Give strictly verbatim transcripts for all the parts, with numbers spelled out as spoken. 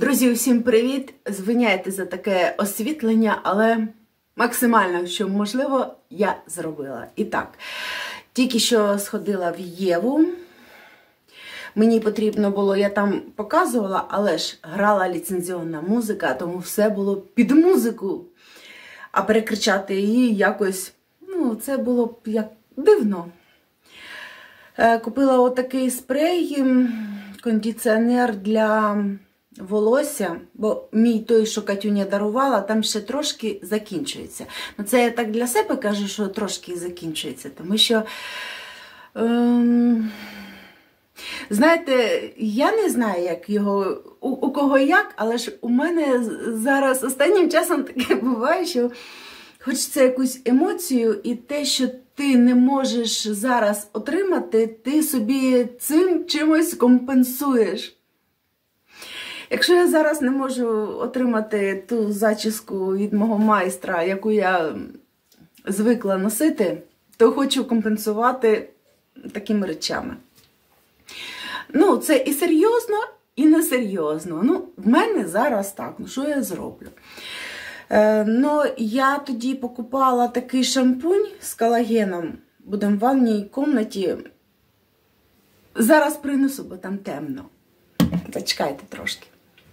Друзі, усім привіт! Звиняйте за таке освітлення, але максимально, що можливо, я зробила. І так, тільки що сходила в Єву. Мені потрібно було, я там показувала, але ж грала ліцензіонна музика, тому все було під музику. А перекричати її якось, ну, це було б як дивно. Купила отакий спрей, кондиціонер для волосся, бо мій той, що Катюня дарувала, там ще трошки закінчується. Ну, це я так для себе кажу, що трошки закінчується, тому що, ем, знаєте, я не знаю, як його, у, у кого як, але ж у мене зараз останнім часом таке буває, що хочеться якусь емоцію, і те, що ти не можеш зараз отримати, ти собі цим чимось компенсуєш. Якщо я зараз не можу отримати ту зачіску від мого майстра, яку я звикла носити, то хочу компенсувати такими речами. Ну, це і серйозно, і несерйозно. Ну, в мене зараз так, ну що я зроблю? Е, ну, я тоді покупала такий шампунь з колагеном, будемо в ванній кімнаті. Зараз принесу, бо там темно. Зачекайте трошки.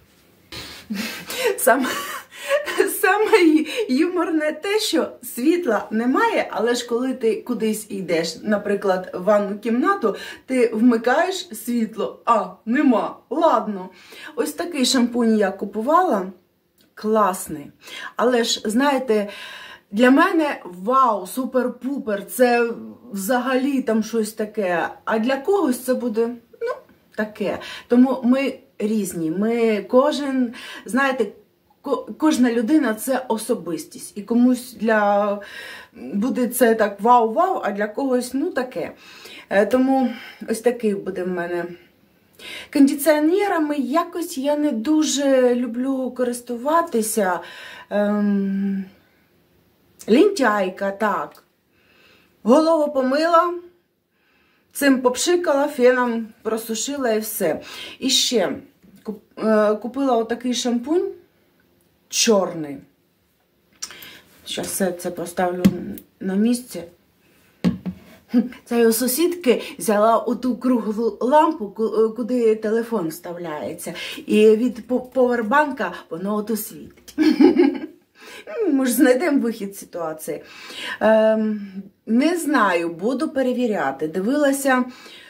Саме, саме юморне те, що світла немає, але ж коли ти кудись йдеш, наприклад, в ванну кімнату, ти вмикаєш світло, а, нема, ладно. Ось такий шампунь я купувала, класний. Але ж, знаєте, для мене вау, супер-пупер, це взагалі там щось таке, а для когось це буде, ну, таке. Тому ми різні, ми кожен, знаєте, кожна людина – це особистість. І комусь для буде це так вау-вау, а для когось, ну, таке. Тому ось такий буде в мене. Кондиціонерами якось я не дуже люблю користуватися. Ем... Лінтяйка, так. Голову помила, цим попшикала, феном просушила і все. І ще купила отакий шампунь чорний. Зараз все це поставлю на місце. Це я у сусідки взяла оту круглу лампу, куди телефон вставляється. І від повербанка воно ото світить. Може, знайдемо вихід з ситуації. Ем, не знаю, буду перевіряти. Дивилася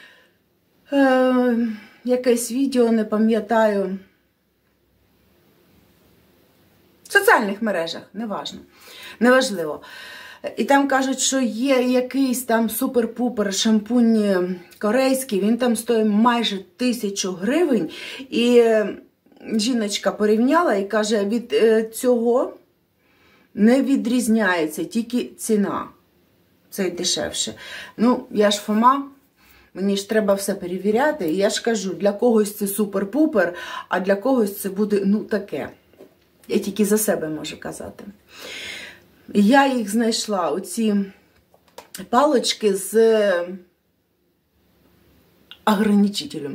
е, якесь відео, не пам'ятаю. В соціальних мережах, неважно, неважливо. І там кажуть, що є якийсь там супер-пупер шампунь корейський, він там стоїть майже тисячу гривень. І жіночка порівняла і каже, від цього не відрізняється, тільки ціна. Це й дешевше. Ну, я ж Фома, мені ж треба все перевіряти. І я ж кажу, для когось це супер-пупер, а для когось це буде, ну, таке. Я тільки за себе можу казати. Я їх знайшла, оці палочки з ограничителем.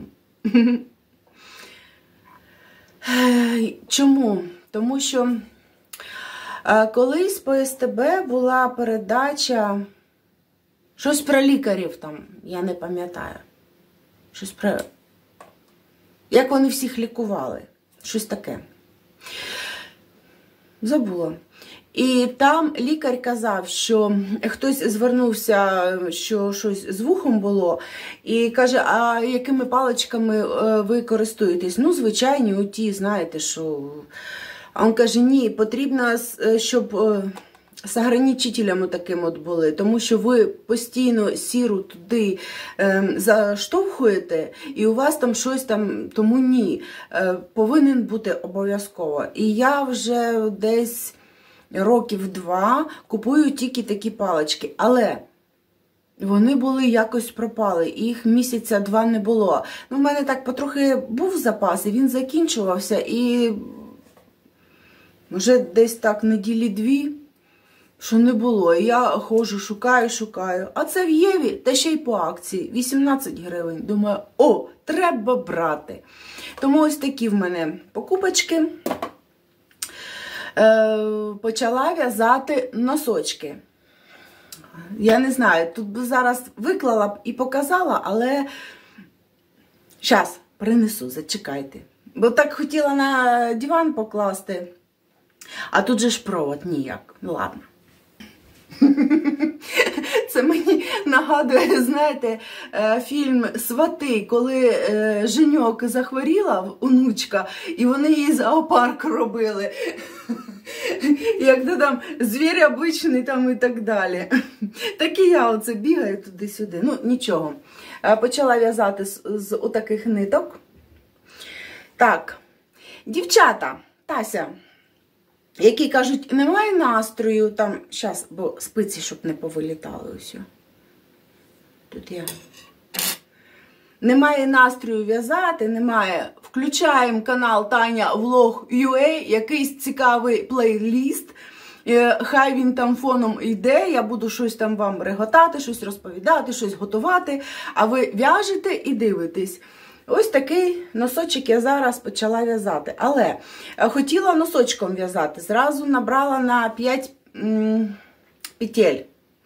Чому? Тому що колись по ес те бе була передача, щось про лікарів там, я не пам'ятаю. Щось про, як вони всіх лікували. Щось таке. Забула. І там лікар казав, що хтось звернувся, що щось з вухом було, і каже, а якими паличками ви користуєтесь? Ну, звичайні, оті, знаєте, що... А він каже, ні, потрібно, щоб з ограничителями таким от були, тому що ви постійно сіру туди е, заштовхуєте, і у вас там щось там, тому ні, е, повинен бути обов'язково. І я вже десь років два купую тільки такі палички, але вони були якось пропали, і їх місяця два не було. Ну, в мене так потрохи був запас, і він закінчувався, і вже десь так неділі дві що не було. І я ходжу, шукаю, шукаю. А це в Єві, та ще й по акції, вісімнадцять гривень. Думаю, о, треба брати. Тому ось такі в мене покупочки. Е, почала в'язати носочки. Я не знаю, тут би зараз виклала б і показала, але зараз принесу, зачекайте. Бо так хотіла на диван покласти, а тут же ж провод ніяк. Ну ладно. Це мені нагадує, знаєте, фільм «Свати», коли Женьок захворіла, онучка, і вони їй зоопарк робили. Як то там звір обичний там і так далі. Так і я оце бігаю туди-сюди. Ну, нічого. Почала в'язати з, з отаких ниток. Так, дівчата, Тася, які кажуть, немає настрою, там, зараз, бо спиці, щоб не повилітали ось. Тут я. Немає настрою в'язати, немає. Включаємо канал Таня Влог ю а, якийсь цікавий плейліст. Хай він там фоном йде, я буду щось там вам реготати, щось розповідати, щось готувати, а ви в'яжете і дивитесь. Ось такий носочок я зараз почала в'язати. Але хотіла носочком в'язати. Зразу набрала на п'ять петель.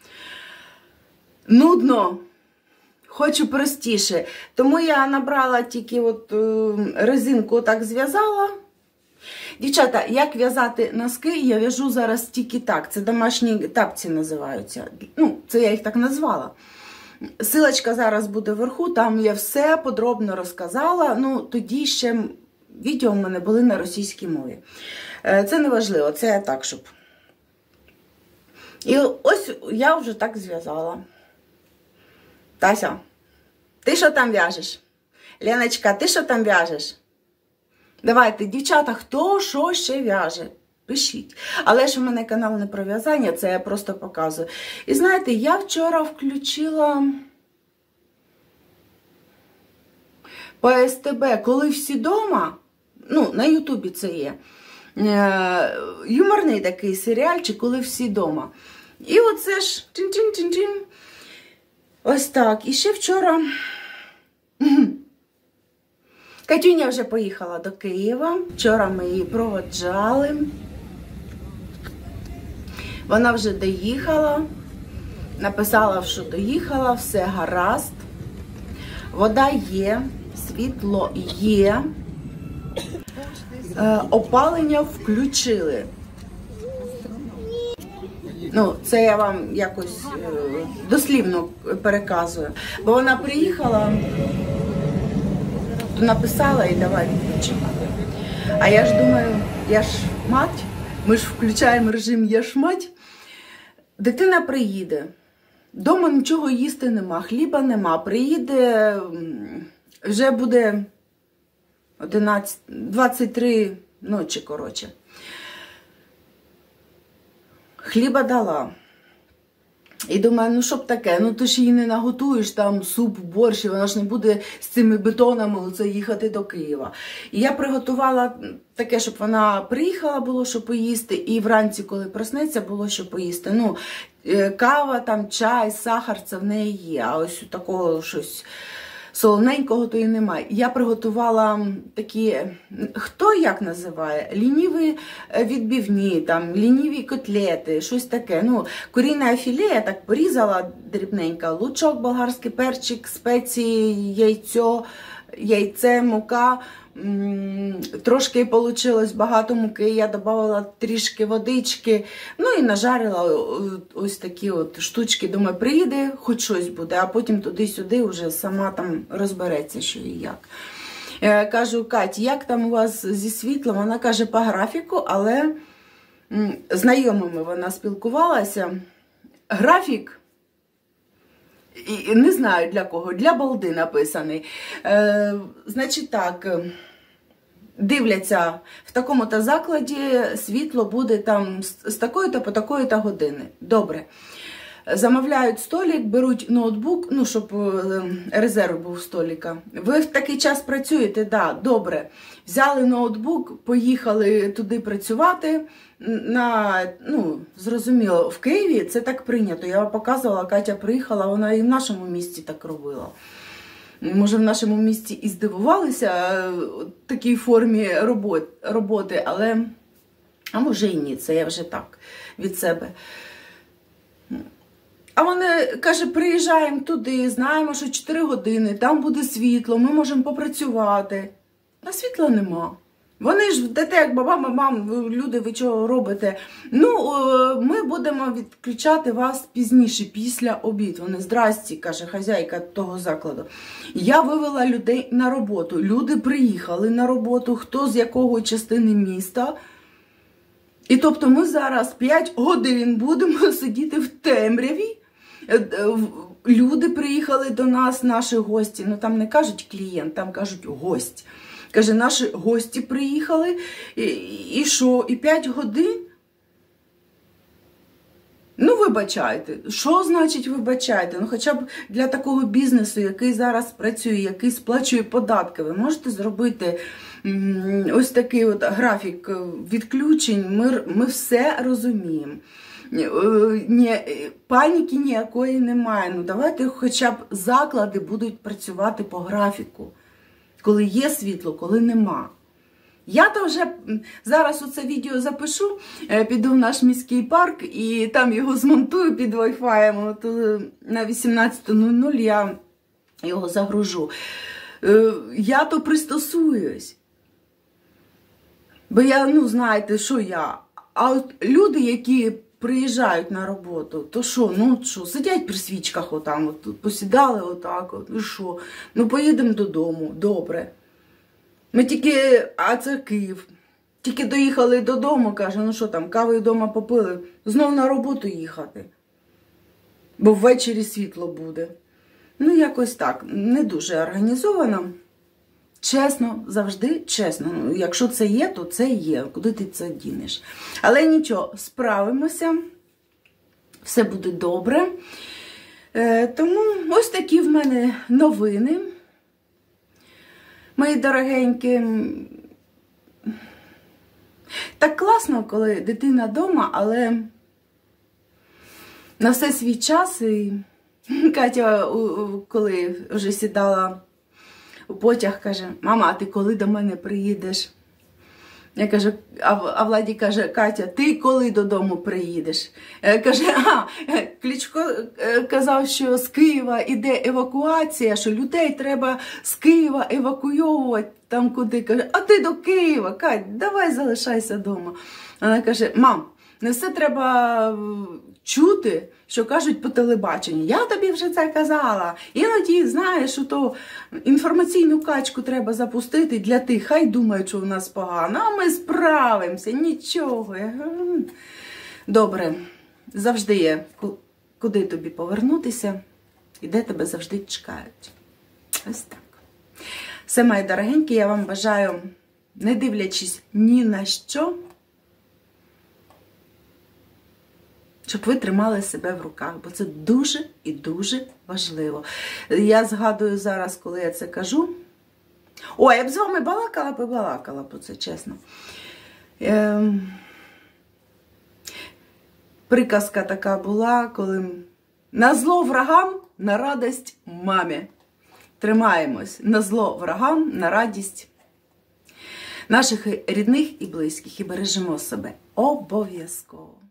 Нудно. Хочу простіше. Тому я набрала тільки от резинку, так зв'язала. Дівчата, як в'язати носки, я в'яжу зараз тільки так. Це домашні тапці називаються. Ну, це я їх так назвала. Силочка зараз буде вверху, там я все подробно розказала. Ну, тоді ще відео в мене були на російській мові. Це не важливо, це так, щоб... І ось я вже так зв'язала. Тася, ти що там в'яжеш? Леночка, ти що там в'яжеш? Давайте, дівчата, хто що ще в'яже? Пишіть. Але ж у мене канал не про в'язання, це я просто показую. І знаєте, я вчора включила по ес те бе, коли всі дома, ну, на Ютубі це є, юморний такий серіальчик, коли всі дома. І оце ж чин-чин-чин-чин. Ось так. І ще вчора Катюня вже поїхала до Києва. Вчора ми її проводжали. Вона вже доїхала. Написала, що доїхала, все гаразд. Вода є, світло є. Е, опалення включили. Ну, це я вам якось е, дослівно переказую. Бо вона приїхала, то написала і давай відпочивати. А я ж думаю, я ж мать, ми ж включаємо режим «я ж мать». Дитина приїде, дома нічого їсти нема, хліба нема, приїде, вже буде одинадцять, двадцять три ночі, коротше. Хліба дала. І думаю, ну що б таке, ну ти ж її не наготуєш, там суп, борщ, вона ж не буде з цими бетонами оце їхати до Києва. І я приготувала таке, щоб вона приїхала, було що поїсти, і вранці, коли проснеться, було що поїсти. Ну, кава, там, чай, сахар, це в неї є, а ось такого щось солоненького то і немає. Я приготувала такі, хто як називає, лініві відбивні, там, лініві котлети, щось таке. Ну, куріне філе я так порізала дрібненько, лучок, болгарський перчик, спеції, яйцо, яйце, мука. Трошки вийшло багато муки, я додавала трішки водички, ну і нажарила ось такі от штучки. Думаю, приїде, хоч щось буде, а потім туди-сюди вже сама там розбереться, що і як. Я кажу, Кать, як там у вас зі світлом? Вона каже, по графіку, але знайомими вона спілкувалася. Графік, і не знаю для кого, для балди написаний. Е, значить так, дивляться, в такому-то закладі світло буде там з такої-то по такої-то години. Добре. Замовляють столик, беруть ноутбук, ну, щоб резерв був столика. Ви в такий час працюєте? Да, добре. Взяли ноутбук, поїхали туди працювати. На, ну, зрозуміло, в Києві це так прийнято. Я вам показувала, Катя приїхала, вона і в нашому місті так робила. Може, в нашому місті і здивувалися такій формі роботи, але, а може і ні, це я вже так від себе. А вони, каже, приїжджаємо туди, знаємо, що чотири години, там буде світло, ми можемо попрацювати. А світла нема. Вони ж, дете, як баба, мам, люди, ви чого робите? Ну, ми будемо відключати вас пізніше, після обід. Вони, здрасті, каже хазяйка того закладу. Я вивела людей на роботу. Люди приїхали на роботу, хто з якого частини міста. І тобто ми зараз п'ять годин будемо сидіти в темряві. Люди приїхали до нас, наші гості. Ну, там не кажуть клієнт, там кажуть гость. Каже, наші гості приїхали, і, і що, і п'ять годин? Ну, вибачайте. Що значить вибачайте? Ну, хоча б для такого бізнесу, який зараз працює, який сплачує податки, ви можете зробити м, ось такий от графік відключень, ми, ми все розуміємо. Ні, паніки ніякої немає. Ну, давайте хоча б заклади будуть працювати по графіку. Коли є світло, коли нема. Я то вже зараз оце відео запишу, піду в наш міський парк і там його змонтую під вай-фаєм. От на вісімнадцята нуль нуль я його загружу. Я то пристосуюсь. Бо я, ну, знаєте, що я. А от люди, які приїжджають на роботу, то що, ну що, сидять при свічках отам, от, посідали отак, от, і що? Ну поїдемо додому, добре. Ми тільки, а це Київ, тільки доїхали додому, каже, ну що там, кави вдома попили, знов на роботу їхати. Бо ввечері світло буде. Ну якось так, не дуже організовано. Чесно, завжди чесно. Ну, якщо це є, то це є. Куди ти це дінеш? Але нічого, справимося. Все буде добре. Е, тому ось такі в мене новини. Мої дорогенькі. Так класно, коли дитина вдома, але на все свій час. І Катя, коли вже сідала у потяг, каже, мама, а ти коли до мене приїдеш? Я кажу, а Владі каже, Катя, ти коли додому приїдеш? Каже, а, Кличко казав, що з Києва йде евакуація, що людей треба з Києва евакуйовувати там куди. Каже, а ти до Києва, Кать, давай залишайся вдома. Вона каже, мам, не все треба чути, що кажуть по телебаченню. Я тобі вже це казала. Іноді, знаєш, то інформаційну качку треба запустити для тих, хай думають, що в нас погано. А ми справимося, нічого. Добре, завжди є, куди тобі повернутися, і де тебе завжди чекають. Ось так. Все, мої дорогенькі, я вам бажаю, не дивлячись ні на що, щоб ви тримали себе в руках, бо це дуже і дуже важливо. Я згадую зараз, коли я це кажу. Ой, я б з вами балакала, побалакала про це, чесно. Ем... Приказка така була, коли на зло врагам, на радість мамі. Тримаємось на зло врагам, на радість наших рідних і близьких і бережемо себе обов'язково.